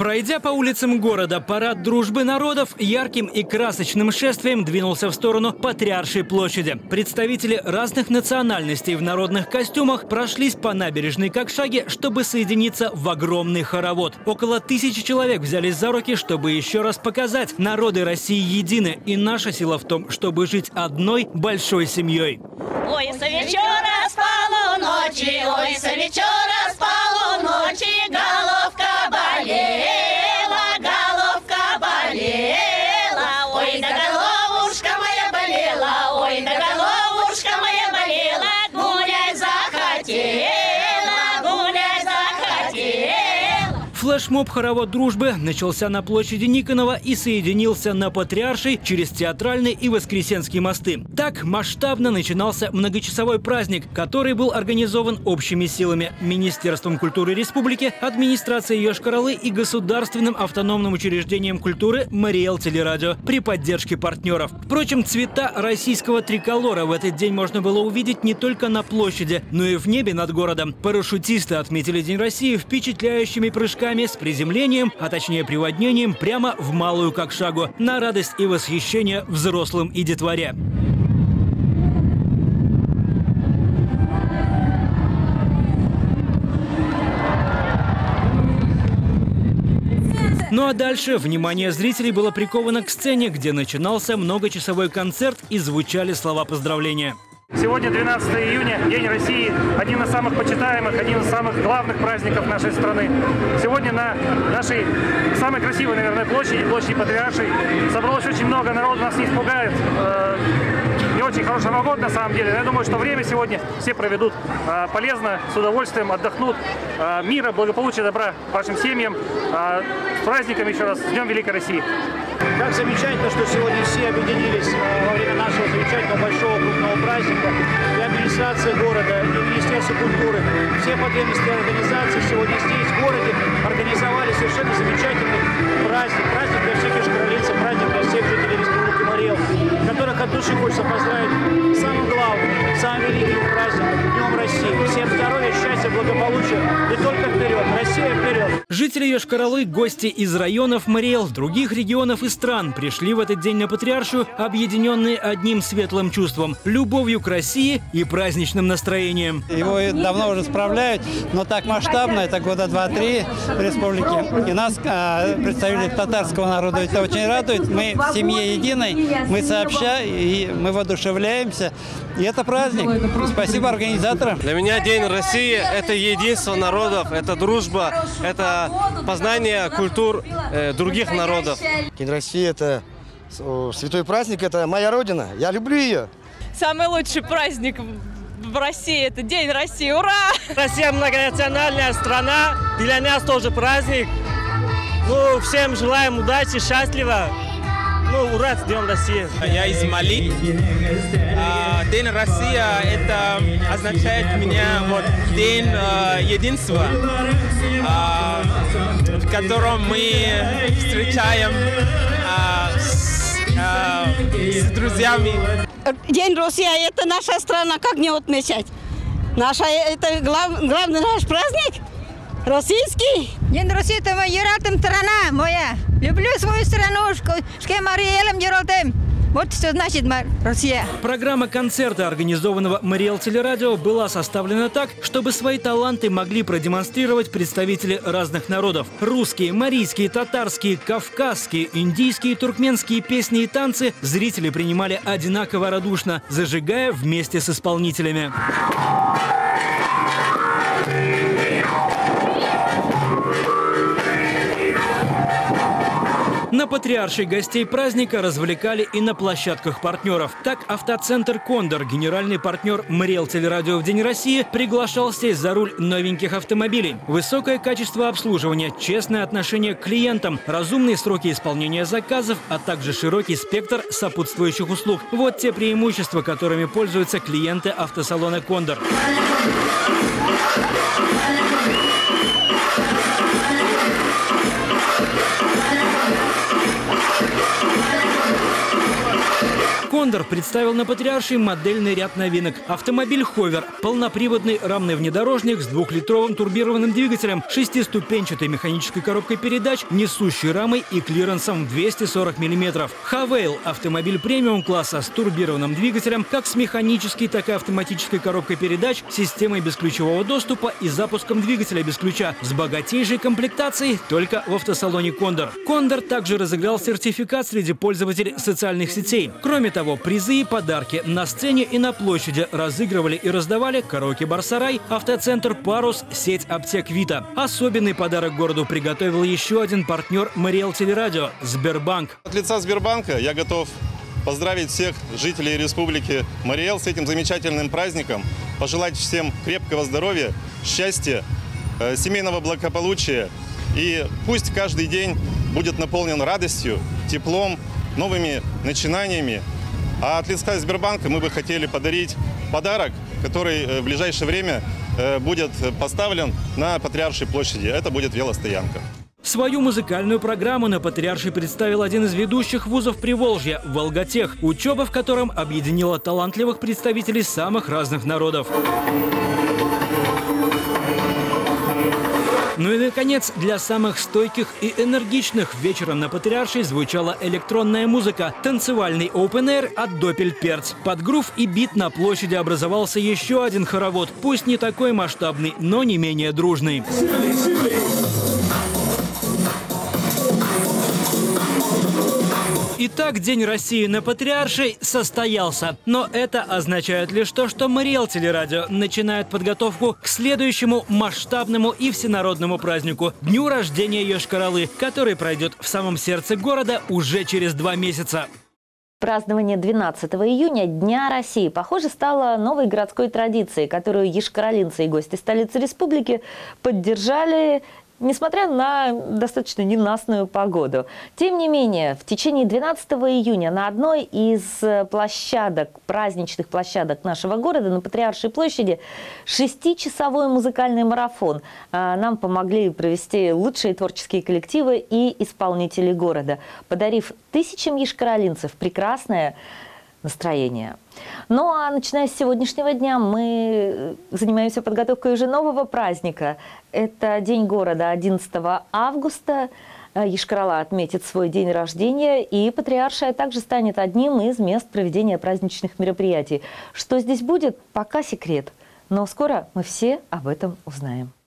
Пройдя по улицам города, парад дружбы народов ярким и красочным шествием двинулся в сторону Патриаршей площади. Представители разных национальностей в народных костюмах прошлись по набережной Кокшаги, чтобы соединиться в огромный хоровод. Около 1000 человек взялись за руки, чтобы еще раз показать: народы России едины, и наша сила в том, чтобы жить одной большой семьей. Ой, со вечера с полуночи, ой, со вечера с полуночи, головка болела, головка болела, ой, да головушка моя болела, ой, да головушка моя болела, гулять захотела, гулять захотела. Флешмоб «Хоровод дружбы» начался на площади Никонова и соединился на Патриаршей через Театральный и Воскресенский мосты. Так масштабно начинался многочасовой праздник, который был организован общими силами Министерством культуры Республики, администрацией Йошкар-Олы и государственным автономным учреждением культуры Мариэл Телерадио при поддержке партнеров. Впрочем, цвета российского триколора в этот день можно было увидеть не только на площади, но и в небе над городом. Парашютисты отметили День России впечатляющими прыжками с приземлением, а точнее приводнением прямо в Малую Кокшагу, на радость и восхищение взрослым и детворе. Ну а дальше внимание зрителей было приковано к сцене, где начинался многочасовой концерт и звучали слова поздравления. Сегодня 12 июня, День России, один из самых почитаемых, один из самых главных праздников нашей страны. Сегодня на нашей самой красивой, наверное, площади Патриаршей собралось очень много народу, нас не испугает. Не очень хорошая погода на самом деле. Я думаю, что время сегодня все проведут полезно, с удовольствием, отдохнут. Мира, благополучия, добра вашим семьям. С праздником еще раз, с Днем Великой России. Как замечательно, что сегодня все объединились во время нашего замечательного большого крупного праздника. И администрация города, и Министерство культуры, все потребительские организации сегодня здесь, в городе, организовали совершенно замечательный праздник. Праздник для всех йошкар-олийцев, праздник для всех жителей Республики Мариэл, которых от души хочется поздравить самым главным, самым великим праздником, Днем России. Всем здоровья, счастья, благополучия и только вперед. Россия вперед! Жители Йошкар-Олы, гости из районов Мариэл, других регионов и стран пришли в этот день на Патриаршую, объединенные одним светлым чувством – любовью к России и праздничным настроением. Его давно уже справляют, но так масштабно, это года 2-3 в республике. И нас, представители татарского народа, это очень радует. Мы в семье единой, мы сообща, и мы воодушевляемся. И это праздник. Спасибо организаторам. Для меня День России – это единство народов, это дружба, это познание культур других народов. День России – это святой праздник, это моя родина. Я люблю ее. Самый лучший праздник в России – это День России. Ура! Россия многонациональная страна, для нас тоже праздник. Ну, всем желаем удачи, счастливо. Ну, ура, с Днем России. Я из Мали. День России – это означает меня вот день единства, в котором мы встречаем с друзьями. День России – это наша страна, как не отмечать? Это главный наш праздник, российский. День России – это моя родная страна, моя. Люблю свою страну, что Мариэлем Ералтем. Вот что значит Россия. Программа концерта, организованного Мариэл Телерадио, была составлена так, чтобы свои таланты могли продемонстрировать представители разных народов. Русские, марийские, татарские, кавказские, индийские, туркменские песни и танцы зрители принимали одинаково радушно, зажигая вместе с исполнителями. На Патриаршей гостей праздника развлекали и на площадках партнеров. Так, автоцентр «Кондор», генеральный партнер Мариэл Телерадио в День России, приглашал сесть за руль новеньких автомобилей. Высокое качество обслуживания, честное отношение к клиентам, разумные сроки исполнения заказов, а также широкий спектр сопутствующих услуг. Вот те преимущества, которыми пользуются клиенты автосалона «Кондор». «Кондор» представил на Патриаршей модельный ряд новинок. Автомобиль «Ховер» – полноприводный рамный внедорожник с 2-литровым турбированным двигателем, 6-ступенчатой механической коробкой передач, несущей рамой и клиренсом в 240 мм. «Хавейл» – автомобиль премиум-класса с турбированным двигателем, как с механической, так и автоматической коробкой передач, системой бесключевого доступа и запуском двигателя без ключа, с богатейшей комплектацией только в автосалоне «Кондор». «Кондор» также разыграл сертификат среди пользователей социальных сетей. Кроме того, призы и подарки на сцене и на площади разыгрывали и раздавали караоке-бар «Сарай», автоцентр «Парус», сеть аптек «Вита». Особенный подарок городу приготовил еще один партнер Мариэл Телерадио – Сбербанк. От лица Сбербанка я готов поздравить всех жителей Республики Мариэл с этим замечательным праздником, пожелать всем крепкого здоровья, счастья, семейного благополучия. И пусть каждый день будет наполнен радостью, теплом, новыми начинаниями. А от лица Сбербанка мы бы хотели подарить подарок, который в ближайшее время будет поставлен на Патриаршей площади. Это будет велостоянка. Свою музыкальную программу на Патриаршей представил один из ведущих вузов Приволжья – «Волготех», учеба в котором объединила талантливых представителей самых разных народов. Ну и, наконец, для самых стойких и энергичных вечером на Патриаршей звучала электронная музыка, танцевальный open-air от Допель Перц. Под грув и бит на площади образовался еще один хоровод, пусть не такой масштабный, но не менее дружный. Итак, День России на Патриаршей состоялся. Но это означает лишь то, что Мариэл Телерадио начинает подготовку к следующему масштабному и всенародному празднику – Дню рождения Йошкар-Олы, который пройдет в самом сердце города уже через 2 месяца. Празднование 12 июня Дня России, похоже, стало новой городской традицией, которую йошкар-олинцы и гости столицы республики поддержали, несмотря на достаточно ненастную погоду. Тем не менее, в течение 12 июня на одной из площадок, праздничных площадок нашего города, на Патриаршей площади, 6-часовой музыкальный марафон. Нам помогли провести лучшие творческие коллективы и исполнители города, подарив тысячам йошкар-олинцев прекрасное настроение. Ну а начиная с сегодняшнего дня мы занимаемся подготовкой уже нового праздника. Это День города 11 августа. Йошкар-Ола отметит свой день рождения, и Патриаршая также станет одним из мест проведения праздничных мероприятий. Что здесь будет, пока секрет. Но скоро мы все об этом узнаем.